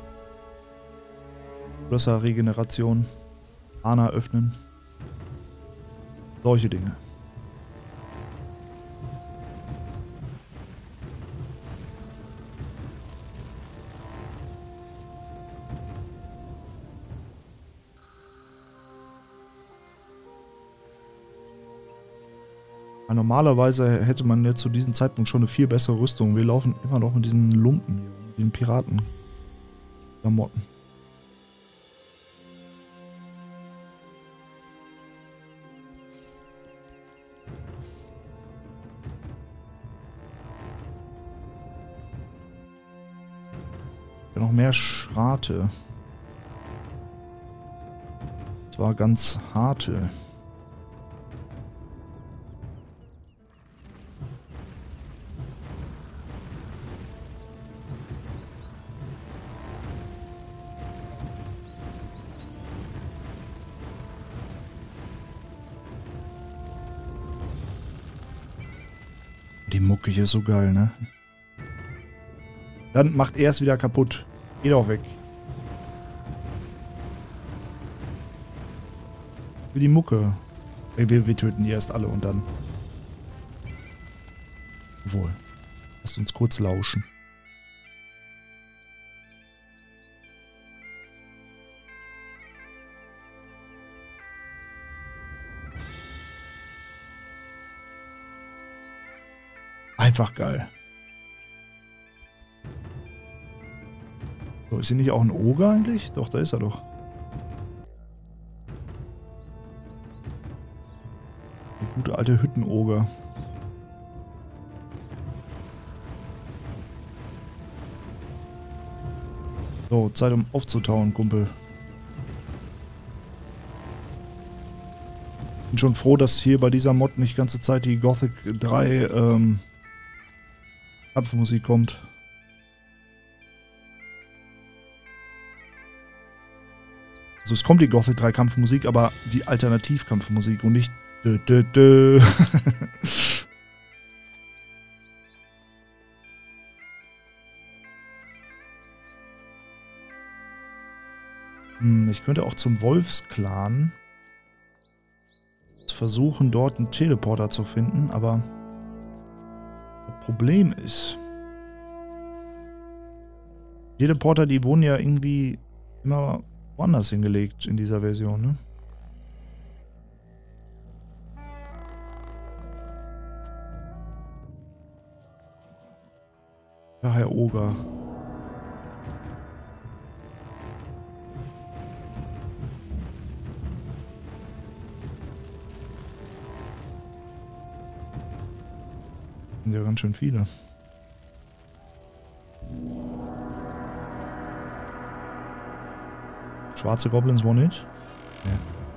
Schlösser-Regeneration, Mana öffnen, solche Dinge. Ja, normalerweise hätte man jetzt zu diesem Zeitpunkt schon eine viel bessere Rüstung. Wir laufen immer noch mit diesen Lumpen hier, mit den Piraten-Klamotten. Noch mehr Schrate. Das war ganz harte. Die Mucke hier ist so geil, ne? Dann macht er es wieder kaputt. Geh doch weg. Für die Mucke. Wir, wir töten die erst alle und dann... Obwohl. Lasst uns kurz lauschen. Einfach geil. So, ist hier nicht auch ein Oger eigentlich? Doch, da ist er doch. Der gute alte Hüttenoger. So, Zeit um aufzutauen, Kumpel. Bin schon froh, dass hier bei dieser Mod nicht die ganze Zeit die Gothic drei ähm, Kampfmusik kommt. Also es kommt die Gothic drei Kampfmusik, aber die Alternativkampfmusik und nicht dö, dö, dö. hm, ich könnte auch zum Wolfsklan versuchen, dort einen Teleporter zu finden, aber das Problem ist, Teleporter, die wurden ja irgendwie immer woanders hingelegt in dieser Version, ne? Ja, Herr Oger. Sind ja ganz schön viele. Schwarze Goblins One-Hit? Ja.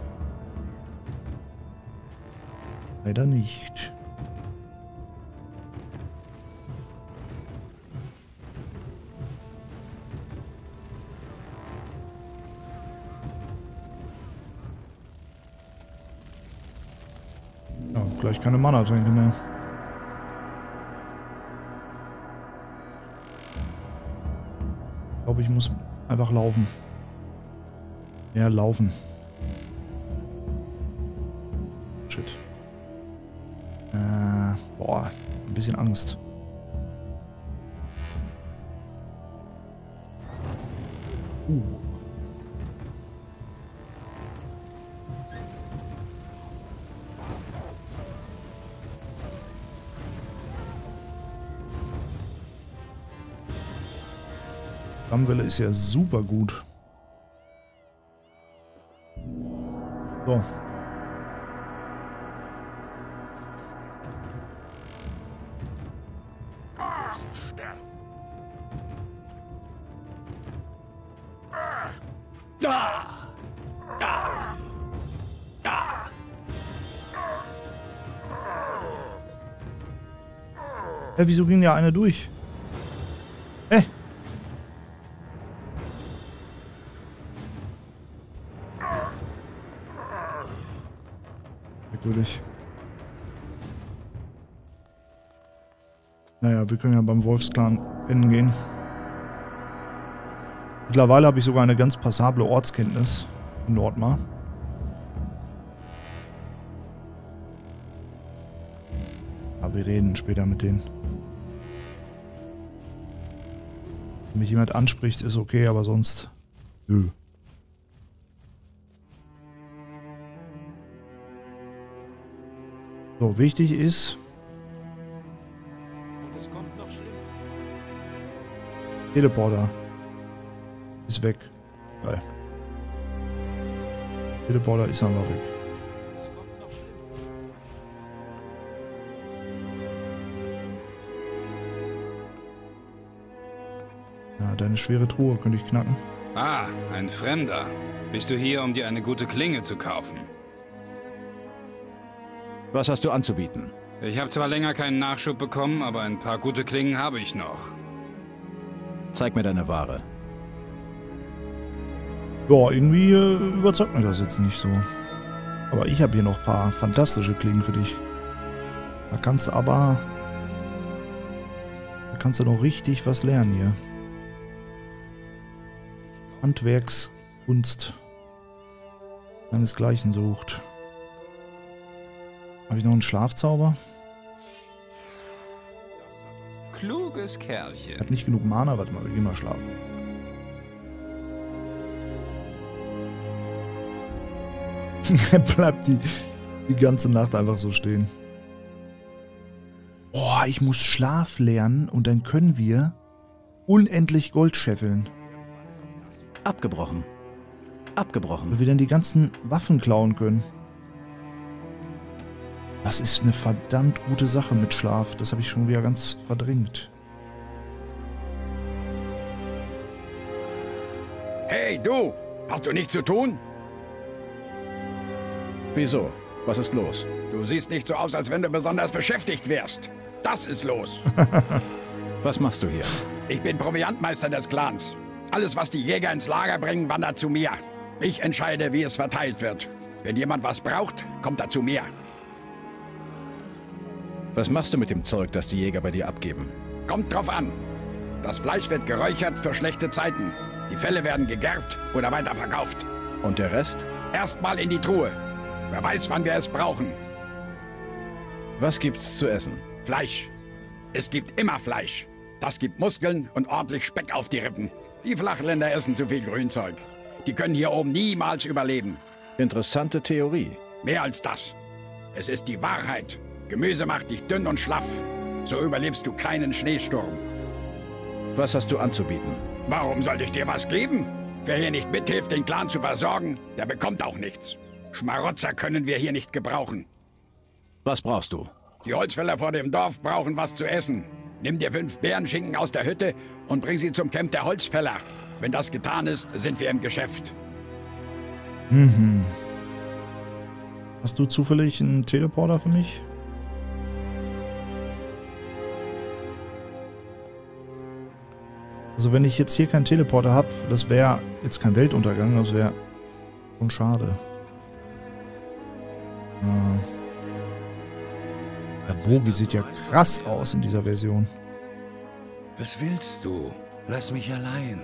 Leider nicht. Ja, gleich keine Mana-Tränke mehr. Ich glaube, ich muss einfach laufen. Ja, laufen. Shit. Äh, boah, ein bisschen Angst. Uh. Flammenwelle ist ja super gut. So. Hä, wieso ging ja einer durch? Hä? Merkwürdig. Naja, wir können ja beim Wolfsklan pennen gehen. Mittlerweile habe ich sogar eine ganz passable Ortskenntnis in Nordmar. Aber wir reden später mit denen. Wenn mich jemand anspricht, ist okay, aber sonst... Nö. So, wichtig ist... Teleporter. Ist weg. Geil. Teleporter ist einfach weg. Ja, deine schwere Truhe könnte ich knacken. Ah, ein Fremder. Bist du hier, um dir eine gute Klinge zu kaufen? Was hast du anzubieten? Ich habe zwar länger keinen Nachschub bekommen, aber ein paar gute Klingen habe ich noch. Zeig mir deine Ware. Ja, irgendwie äh, überzeugt mich das jetzt nicht so. Aber ich habe hier noch ein paar fantastische Klingen für dich. Da kannst du aber... Da kannst du noch richtig was lernen hier. Handwerkskunst. Seinesgleichen sucht. Habe ich noch einen Schlafzauber? Kluges Kerlchen. Hat nicht genug Mana. Warte mal, wir gehen mal schlafen. Er bleibt die, die ganze Nacht einfach so stehen. Oh, ich muss Schlaf lernen und dann können wir unendlich Gold scheffeln. Abgebrochen. Abgebrochen. Weil wir dann die ganzen Waffen klauen können. Das ist eine verdammt gute Sache mit Schlaf. Das habe ich schon wieder ganz verdrängt. Hey, du! Hast du nichts zu tun? Wieso? Was ist los? Du siehst nicht so aus, als wenn du besonders beschäftigt wärst. Das ist los. Was machst du hier? Ich bin Proviantmeister des Clans. Alles, was die Jäger ins Lager bringen, wandert zu mir. Ich entscheide, wie es verteilt wird. Wenn jemand was braucht, kommt er zu mir. Was machst du mit dem Zeug, das die Jäger bei dir abgeben? Kommt drauf an. Das Fleisch wird geräuchert für schlechte Zeiten. Die Felle werden gegerbt oder weiterverkauft. Und der Rest? Erstmal in die Truhe. Wer weiß, wann wir es brauchen. Was gibt's zu essen? Fleisch. Es gibt immer Fleisch. Das gibt Muskeln und ordentlich Speck auf die Rippen. Die Flachländer essen zu viel Grünzeug. Die können hier oben niemals überleben. Interessante Theorie. Mehr als das. Es ist die Wahrheit. Gemüse macht dich dünn und schlaff. So überlebst du keinen Schneesturm. Was hast du anzubieten? Warum sollte ich dir was geben? Wer hier nicht mithilft, den Clan zu versorgen, der bekommt auch nichts. Schmarotzer können wir hier nicht gebrauchen. Was brauchst du? Die Holzfäller vor dem Dorf brauchen was zu essen. Nimm dir fünf Bärenschinken aus der Hütte und bring sie zum Camp der Holzfäller. Wenn das getan ist, sind wir im Geschäft. Mhm. Hast du zufällig einen Teleporter für mich? Also wenn ich jetzt hier keinen Teleporter habe, das wäre jetzt kein Weltuntergang, das wäre schon schade. Äh, der Bogi sieht ja krass aus in dieser Version. Was willst du? Lass mich allein.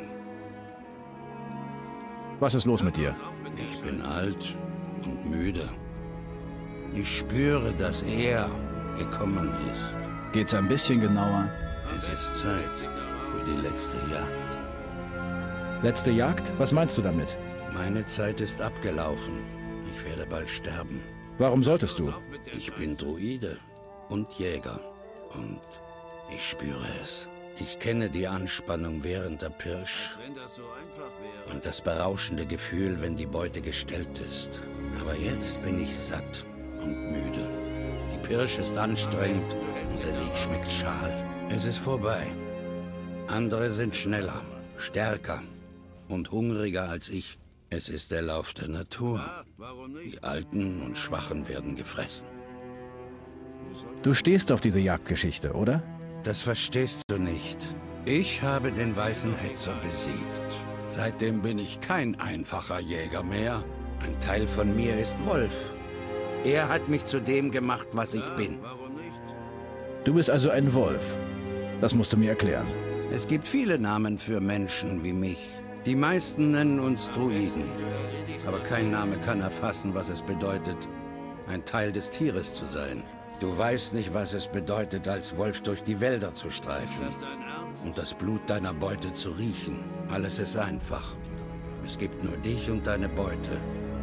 Was ist los mit dir? Ich bin alt und müde. Ich spüre, dass er gekommen ist. Geht's ein bisschen genauer? Es ist Zeit für die letzte Jagd. Letzte Jagd? Was meinst du damit? Meine Zeit ist abgelaufen. Ich werde bald sterben. Warum solltest du? Ich bin Druide und Jäger. Und ich spüre es. Ich kenne die Anspannung während der Pirsch und das berauschende Gefühl, wenn die Beute gestellt ist. Aber jetzt bin ich satt und müde. Die Pirsch ist anstrengend und der Sieg schmeckt schal. Es ist vorbei. Andere sind schneller, stärker und hungriger als ich. Es ist der Lauf der Natur. Die Alten und Schwachen werden gefressen. Du stehst auf diese Jagdgeschichte, oder? Das verstehst du nicht. Ich habe den weißen Hetzer besiegt. Seitdem bin ich kein einfacher Jäger mehr. Ein Teil von mir ist Wolf. Er hat mich zu dem gemacht, was ich bin. Du bist also ein Wolf. Das musst du mir erklären. Es gibt viele Namen für Menschen wie mich. Die meisten nennen uns Druiden. Aber kein Name kann erfassen, was es bedeutet, ein Teil des Tieres zu sein. Du weißt nicht, was es bedeutet, als Wolf durch die Wälder zu streifen und das Blut deiner Beute zu riechen. Alles ist einfach. Es gibt nur dich und deine Beute.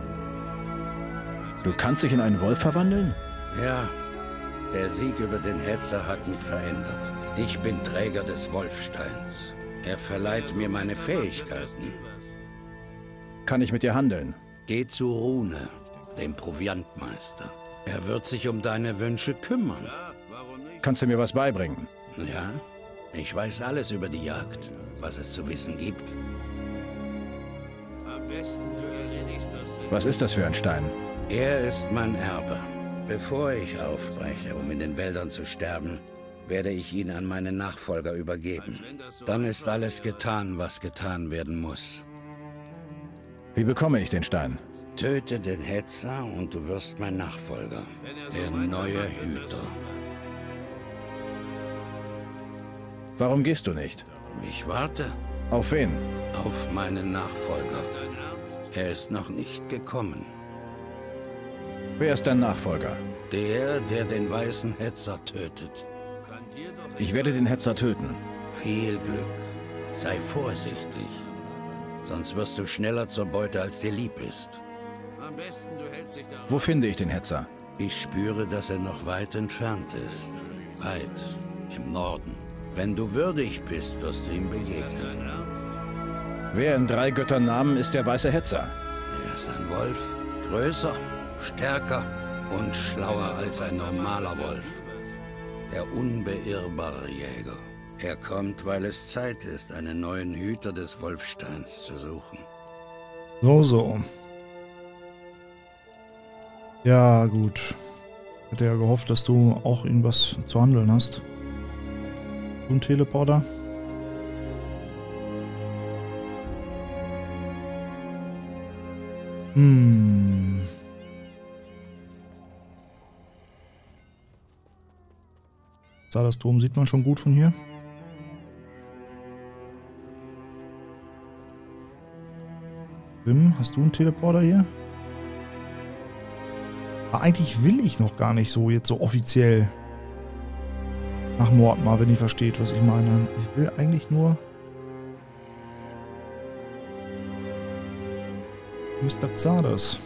Du kannst dich in einen Wolf verwandeln? Ja, der Sieg über den Hetzer hat mich verändert. Ich bin Träger des Wolfsteins. Er verleiht mir meine Fähigkeiten. Kann ich mit dir handeln? Geh zu Rune, dem Proviantmeister. Er wird sich um deine Wünsche kümmern. Kannst du mir was beibringen? Ja, ich weiß alles über die Jagd, was es zu wissen gibt. Was ist das für ein Stein? Er ist mein Erbe. Bevor ich aufbreche, um in den Wäldern zu sterben, werde ich ihn an meinen Nachfolger übergeben. Dann ist alles getan, was getan werden muss. Wie bekomme ich den Stein? Töte den Hetzer und du wirst mein Nachfolger, der neue Hüter. Warum gehst du nicht? Ich warte. Auf wen? Auf meinen Nachfolger. Er ist noch nicht gekommen. Wer ist dein Nachfolger? Der, der den weißen Hetzer tötet. Ich werde den Hetzer töten. Viel Glück. Sei vorsichtig. Sonst wirst du schneller zur Beute, als dir lieb ist. Am besten, du hältst dich da. Wo finde ich den Hetzer? Ich spüre, dass er noch weit entfernt ist. Weit. Im Norden. Wenn du würdig bist, wirst du ihm begegnen. Wer in drei Göttern Namen ist der weiße Hetzer? Er ist ein Wolf. Größer, stärker und schlauer als ein normaler Wolf. Der unbeirrbare Jäger. Er kommt, weil es Zeit ist, einen neuen Hüter des Wolfsteins zu suchen. So, so. Ja, gut. Ich hätte ja gehofft, dass du auch irgendwas zu handeln hast. Du ein Teleporter? Hm. Das Turm sieht man schon gut von hier. Rim, hast du einen Teleporter hier? Aber eigentlich will ich noch gar nicht so jetzt so offiziell nach Nordmar, wenn ihr versteht, was ich meine. Ich will eigentlich nur Mister Xardas.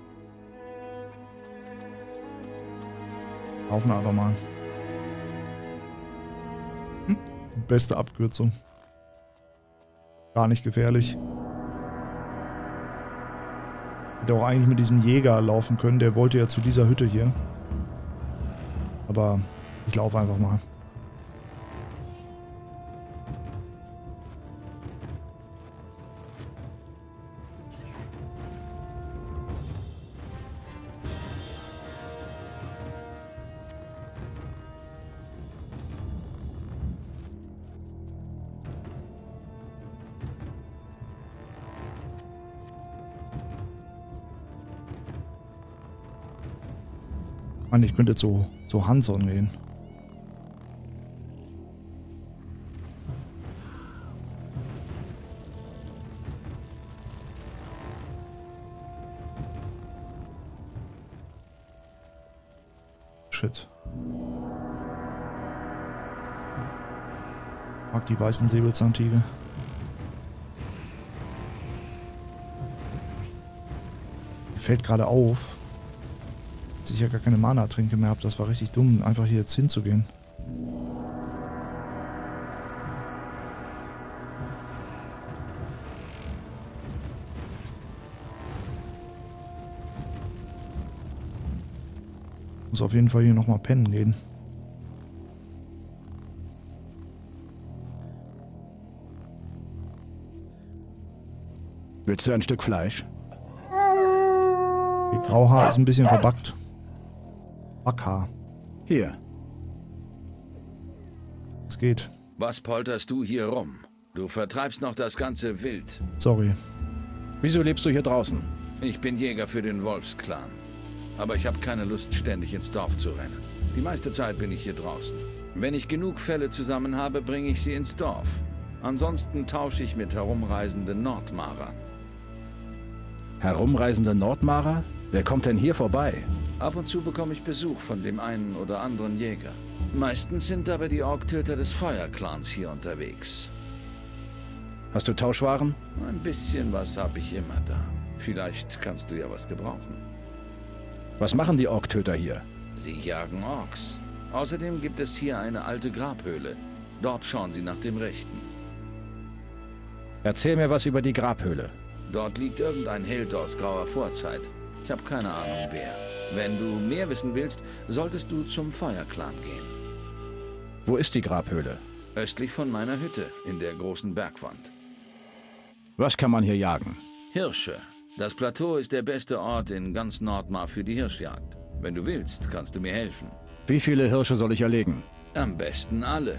Laufen wir einfach mal. Hm, die beste Abkürzung. Gar nicht gefährlich. Hätte auch eigentlich mit diesem Jäger laufen können. Der wollte ja zu dieser Hütte hier. Aber ich laufe einfach mal. Mann, ich könnte zu, zu Hanson gehen. Shit. Mag die weißen Säbelzahntiger. Mir fällt gerade auf, dass ich ja gar keine Mana-Tränke mehr habe. Das war richtig dumm, einfach hier jetzt hinzugehen. Muss auf jeden Fall hier nochmal pennen gehen. Willst du ein Stück Fleisch? Ihr Grauhaar ist ein bisschen verbackt. Backhaar. Hier. Es geht. Was polterst du hier rum? Du vertreibst noch das ganze Wild. Sorry. Wieso lebst du hier draußen? Ich bin Jäger für den Wolfsklan. Aber ich habe keine Lust, ständig ins Dorf zu rennen. Die meiste Zeit bin ich hier draußen. Wenn ich genug Felle zusammen habe, bringe ich sie ins Dorf. Ansonsten tausche ich mit herumreisenden Nordmarern. Herumreisende Nordmarer? Wer kommt denn hier vorbei? Ab und zu bekomme ich Besuch von dem einen oder anderen Jäger. Meistens sind aber die Orktöter des Feuerclans hier unterwegs. Hast du Tauschwaren? Ein bisschen was habe ich immer da. Vielleicht kannst du ja was gebrauchen. Was machen die Orktöter hier? Sie jagen Orks. Außerdem gibt es hier eine alte Grabhöhle. Dort schauen sie nach dem Rechten. Erzähl mir was über die Grabhöhle. Dort liegt irgendein Held aus grauer Vorzeit. Ich habe keine Ahnung wer. Wenn du mehr wissen willst, solltest du zum Feuerclan gehen. Wo ist die Grabhöhle? Östlich von meiner Hütte, in der großen Bergwand. Was kann man hier jagen? Hirsche. Das Plateau ist der beste Ort in ganz Nordmar für die Hirschjagd. Wenn du willst, kannst du mir helfen. Wie viele Hirsche soll ich erlegen? Am besten alle.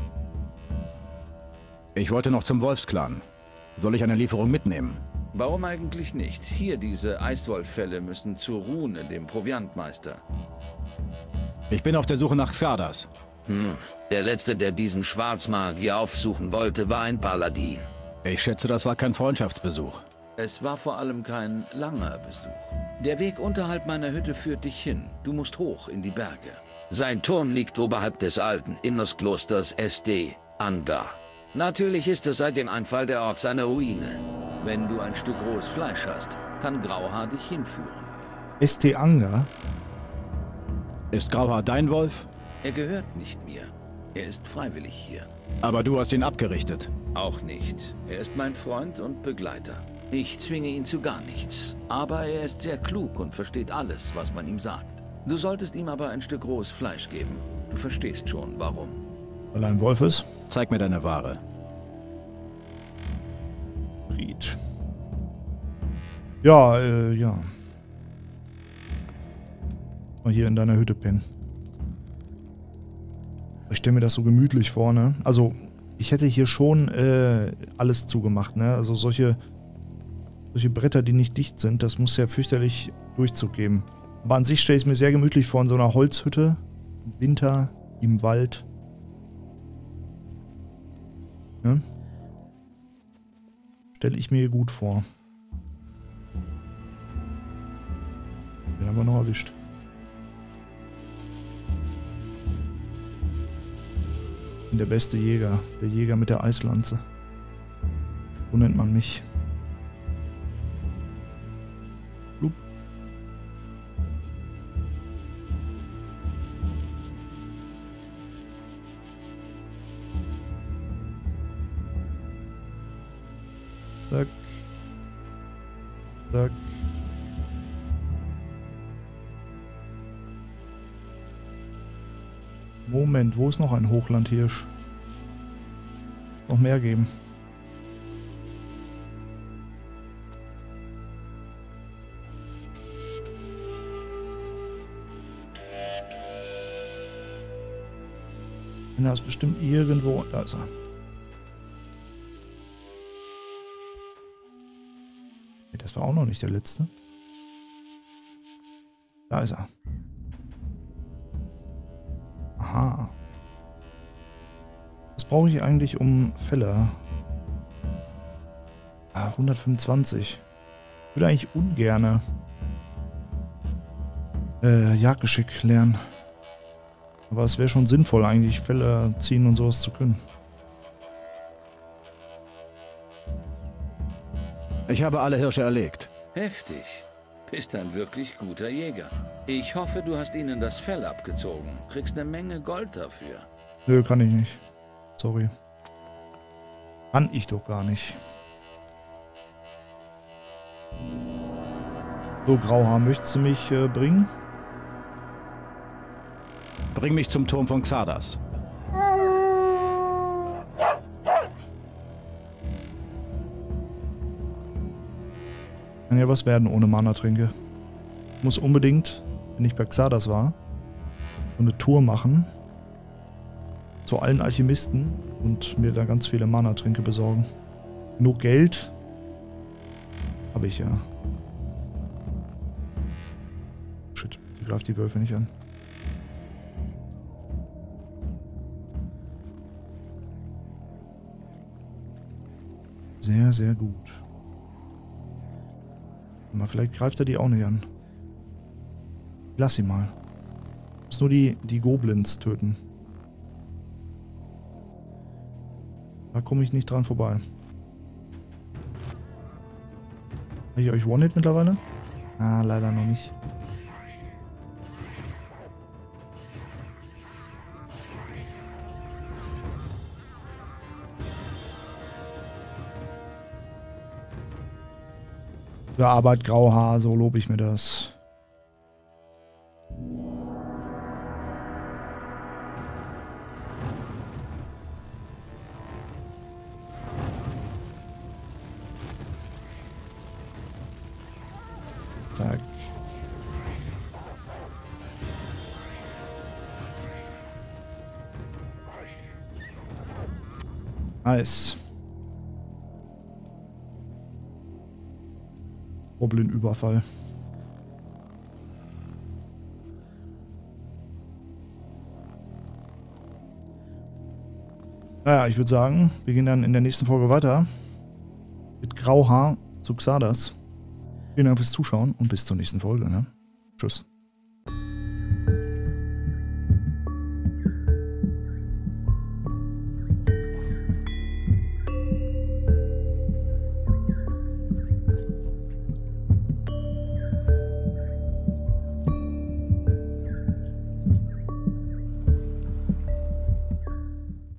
Ich wollte noch zum Wolfsklan. Soll ich eine Lieferung mitnehmen? Warum eigentlich nicht? Hier, diese Eiswolffälle müssen zur Rune, dem Proviantmeister. Ich bin auf der Suche nach Xardas. Hm. Der Letzte, der diesen Schwarzmagier aufsuchen wollte, war ein Paladin. Ich schätze, das war kein Freundschaftsbesuch. Es war vor allem kein langer Besuch. Der Weg unterhalb meiner Hütte führt dich hin. Du musst hoch in die Berge. Sein Turm liegt oberhalb des alten Innersklosters S D Angar. Natürlich ist es seit dem Einfall der Orks eine Ruine. Wenn du ein Stück rohes Fleisch hast, kann Grauhaar dich hinführen. S D Angar? Ist Grauhaar dein Wolf? Er gehört nicht mir. Er ist freiwillig hier. Aber du hast ihn abgerichtet. Auch nicht. Er ist mein Freund und Begleiter. Ich zwinge ihn zu gar nichts. Aber er ist sehr klug und versteht alles, was man ihm sagt. Du solltest ihm aber ein Stück rohes Fleisch geben. Du verstehst schon, warum. Weil er ein Wolf ist? Zeig mir deine Ware. Ried. Ja, äh, ja. Mal hier in deiner Hütte pennen. Ich stelle mir das so gemütlich vor, ne? Also, ich hätte hier schon äh, alles zugemacht, ne? Also solche, solche Bretter, die nicht dicht sind, das muss ja fürchterlich Durchzug geben. Aber an sich stelle ich es mir sehr gemütlich vor in so einer Holzhütte. Im Winter, im Wald. Ne? Stelle ich mir hier gut vor. Den haben wir noch erwischt. Ich bin der beste Jäger. Der Jäger mit der Eislanze. So nennt man mich. Blub. Zack. Zack. Moment, wo ist noch ein Hochlandhirsch? Noch mehr geben. Er ist bestimmt irgendwo. Da ist er. Das war auch noch nicht der letzte. Da ist er. Aha. Was brauche ich eigentlich um Felle? Ah, hundertfünfundzwanzig. Ich würde eigentlich ungerne äh, Jagdgeschick lernen. Aber es wäre schon sinnvoll, eigentlich Felle ziehen und sowas zu können. Ich habe alle Hirsche erlegt. Heftig. Bist ein wirklich guter Jäger. Ich hoffe, du hast ihnen das Fell abgezogen. Kriegst eine Menge Gold dafür. Nö, kann ich nicht. Sorry. Kann ich doch gar nicht. So, Grauhaar, möchtest du mich äh, bringen? Bring mich zum Turm von Xardas. Kann ja was werden ohne Mana-Tränke. Ich muss unbedingt, wenn ich bei Xardas war, so eine Tour machen zu allen Alchemisten und mir da ganz viele Mana-Tränke besorgen. Nur Geld habe ich ja. Shit, die greift die Wölfe nicht an. Sehr, sehr gut. Aber vielleicht greift er die auch nicht an. Lass ihn mal. Ich muss nur die, die Goblins töten. Da komme ich nicht dran vorbei. Habe ich euch One-Hit mittlerweile? Ah, leider noch nicht. Für Arbeit Grauhaar, so lobe ich mir das. Zack. Nice. Goblin-Überfall. Naja, ich würde sagen, wir gehen dann in der nächsten Folge weiter. Mit Grauhaar zu Xardas. Vielen Dank fürs Zuschauen und bis zur nächsten Folge. Ne? Tschüss.